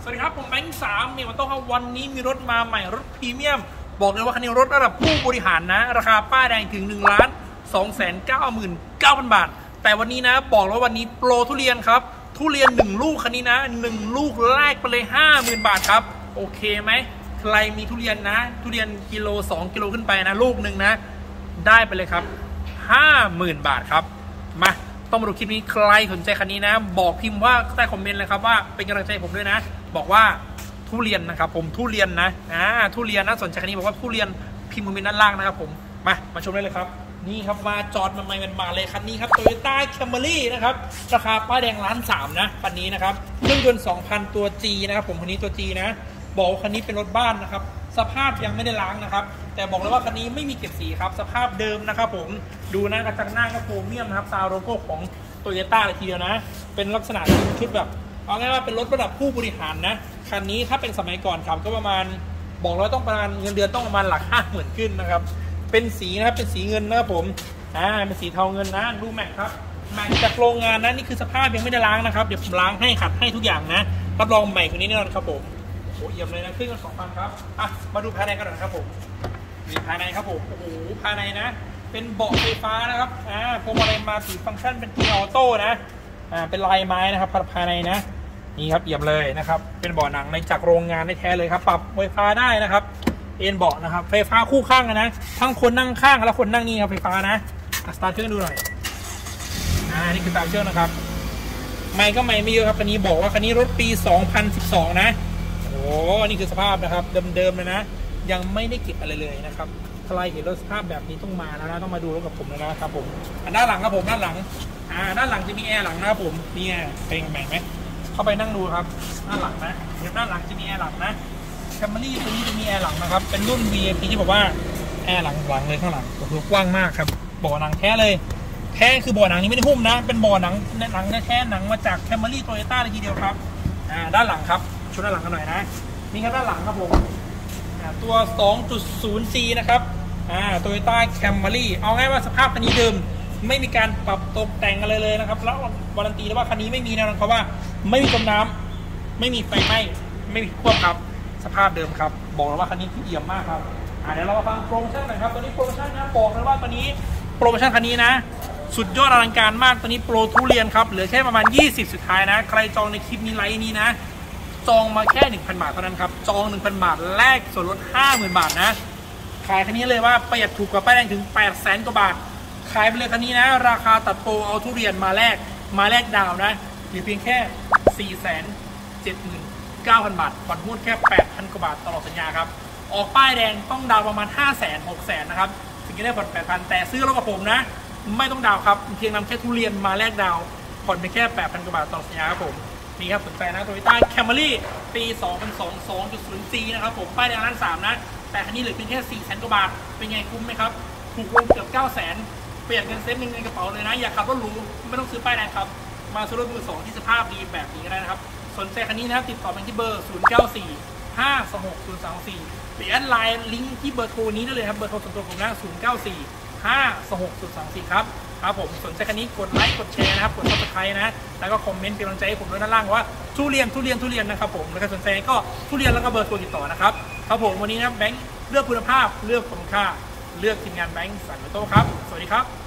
สวัสดีครับผมแบงค์3มีมาโต้ครับวันนี้มีรถมาใหม่รถพรีเมียมบอกเลยว่าคันนี้รถระดับผู้บริหารนะราคาป้ายแดงถึง1,299,000 บาทแต่วันนี้นะบอกแล้ววันนี้โปรทุเรียนครับทุเรียน1ลูกคันนี้นะ1ลูกแรกไปเลย 50,000 บาทครับโอเคไหมใครมีทุเรียนนะทุเรียนกิโล2 กิโลขึ้นไปนะลูกหนึ่งนะได้ไปเลยครับ 50,000 บาทครับมาต้องมาดูคลิปนี้ใครสนใจคันนี้นะบอกพิมพ์ว่าใต้คอมเมนต์เลยครับว่าเป็นกำลังใจผมด้วยนะบอกว่าทุเรียนนะครับผมทุเรียนนะทุเรียนนะสนใจคันนี้บอกว่าทุเรียนพิมพ์คอมเมนต์ด้านล่างนะครับผมมาชมได้เลยครับนี่ครับมาจอดมาใหม่มาเลยคันนี้ครับ Toyota Camry นะครับราคาป้ายแดง1,300,000นะคันนี้นะครับเครื่องยนต์ 2,000 ตัว G นะครับผมคันนี้ตัว G นะบอกคันนี้เป็นรถบ้านนะครับสภาพยังไม่ได้ล้างนะครับแต่บอกเลยว่าคันนี้ไม่มีเก็บสีครับสภาพเดิมนะครับผมดูนะกระจังหน้าก็โครเมียมนะครับซาวโลโก้ของโตโยต้าเลยทีเดียวนะเป็นลักษณะชุดแบบเอาง่ายว่าเป็นรถระดับผู้บริหารนะคันนี้ถ้าเป็นสมัยก่อนครับก็ประมาณบอกเลยต้องประมาณเงินเดือนต้องประมาณหลัก50,000ขึ้นนะครับเป็นสีนะครับเป็นสีเงินนะครับผมเป็นสีเทาเงินนะดูแม็กครับแม็กจากโรงงานนะนี่คือสภาพยังไม่ได้ล้างนะครับเดี๋ยวผมล้างให้ขัดให้ทุกอย่างนะรับรองใหม่คนนี้แน่นอนครับผมโอ้เยี่ยมเลยนะเครื่อง2,000ครับมาดูภายในกันหน่อยครับผมมีภายในครับผมโอ้โหภายในนะเป็นเบาะไฟฟ้านะครับพวงมาลัยมาสีฟังก์ชันเป็นเกียร์ออโต้นะเป็นลายไม้นะครับภายในนะนี่ครับเยี่ยมเลยนะครับเป็นเบาะหนังในจากโรงงานแท้เลยครับปรับไฟฟ้าได้นะครับเอ็นเบาะนะครับไฟฟ้าคู่ข้างนะทั้งคนนั่งข้างและคนนั่งนี่ครับไฟฟ้านะสตาร์ทเครื่องดูหน่อยนี่คือสตาร์ทเครื่องนะครับไม่ก็ไม่เยอะครับคันนี้บอกว่าคันนี้รถปี 2012นะโอ้นี่คือสภาพนะครับเดิมๆเลยนะยังไม่ได้เก็บอะไรเลยนะครับใครเห็นรถสภาพแบบนี้ต้องมาแล้วนะต้องมาดูรถกับผมแล้วนะครับผมด้านหลังครับผมด้านหลังจะมีแอร์หลังนะครับผมนี่เป็นแบ่งไหมเข้าไปนั่งดูครับด้านหลังนะด้านหลังจะมีแอร์หลังนะแคมรี่ตัวนี้จะมีแอร์หลังนะครับเป็นรุ่น VIP ที่บอกว่าแอร์หลังเลยข้างหลังก็คือกว้างมากครับบ่อหนังแท้เลยแท้คือบ่อหนังนี้ไม่ได้หุ้มนะเป็นบ่อหนังแท้หนังมาจากแคมรี่โตโยต้าเลยทีเดียวครับด้านหลังครับชุดด้านหลังกันหน่อยนะนี่ครับด้านหลังครับผมตัว 2.0G นะครับโตโยต้าแคมรี่เอาง่ายว่าสภาพคันนี้เดิมไม่มีการปรับตกแต่งอะไรเลยนะครับแล้ววารันตีแล้วว่าคันนี้ไม่มีแน่นอนครับว่าไม่มีจมน้ำไม่มีไฟไหม้ไม่มีควบครับสภาพเดิมครับบอกเลยว่าคันนี้เอี่ยมมากครับเดี๋ยวเรามาฟังโปรโมชั่นหน่อยครับตัวนี้โปรโมชั่นนะบอกเลยว่าตัวนี้โปรโมชั่นคันนี้นะสุดยอดอลังการมากตัวนี้โปรทุเรียนครับเหลือแค่ประมาณ20สุดท้ายนะใครจองในคลิปนี้ไลน์นี้นะจองมาแค่ 1,000 บาทเท่านั้นครับจอง 1,000 บาทแลกส่วนลด 50,000 บาทนะขายคันนี้เลยว่าประหยัดถูกกว่าป้ายแดงถึง 800,000 กว่าบาทขายไปเลยคันนี้นะราคาตัดโปรเอาทุเรียนมาแลกดาวนะหรือเพียงแค่ 479,000 บาทผ่อนงวดแค่ 8,000 กว่าบาทตลอดสัญญาครับออกป้ายแดงต้องดาวประมาณ 500,000 600,000 นะครับถึงจะได้ผ่อน 8,000 แต่ซื้อรถกับผมนะไม่ต้องดาวครับเพียงนำแค่ทุเรียนมาแลกดาวผ่อนไปแค่ 8,000 กว่าบาทตลอดสัญญาครับผมนี่ครับสนใจนะ Toyota Camry ปี 2022.0G นะครับผมป้ายแดง1,300,000นะแต่คันนี้เหลือเพียงแค่ 400,000 กว่าบาทเป็นไงคุ้มไหมครับถูกลงเกือบ 900,000 เปลี่ยนเงินเซ็ตในกระเป๋าเลยนะอยากขับรถหรูไม่ต้องซื้อป้ายแดงครับมาซื้อรถมือ2ที่สภาพดีแบบนี้ก็ได้นะครับสนใจคันนี้นะครับติดต่อไปที่เบอร์ 0945260024 หรือแอดไลน์ลิงก์ที่เบอร์โทรนี้ได้เลยครับเบอร์โทรส่วนตัวผมนะ0945260024ครับผมสนใจคันนี้กดไลค์กดแชร์นะครับกด Subscribe นะแล้วก็คอมเมนต์เป็นกำลังใจให้ผมด้วยด้านล่างว่าทุเรียนนะครับผมแล้วก็สนใจก็ทุเรียนแล้วก็เบอร์โทรติดต่อนะครับครับผมวันนี้นะแบงค์เลือกคุณภาพเลือกคุณค่าเลือกทีมงานแบงค์สันโตครับสวัสดีครับ